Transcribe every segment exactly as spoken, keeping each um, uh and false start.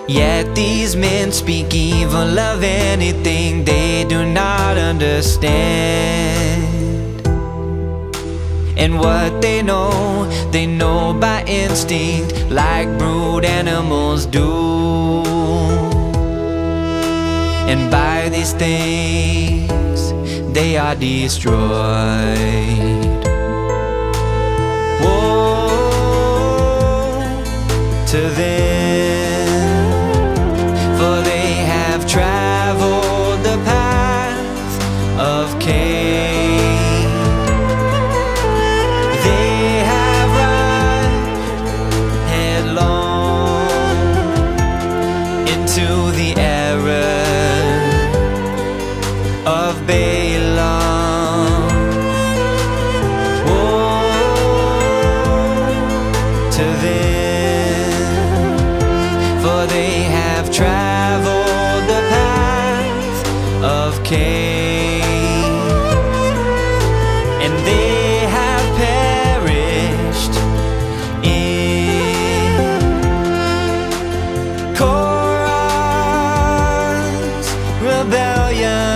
Yet these men speak evil of anything they do not understand. And what they know, they know by instinct, like brute animals do. And by these things they are destroyed. Woe to them, for they have traveled the path of Cain. They have rushed headlong into the error of Balaam. Woe to them, for they have traveled the path of Cain, and they have perished in Korah's rebellion.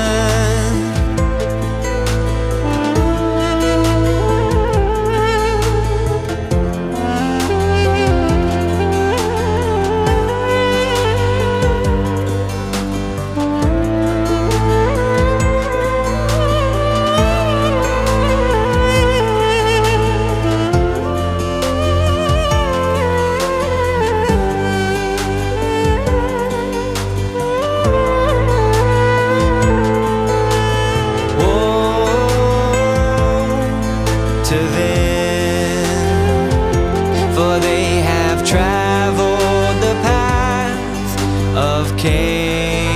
To them, for they have traveled the path of Cain.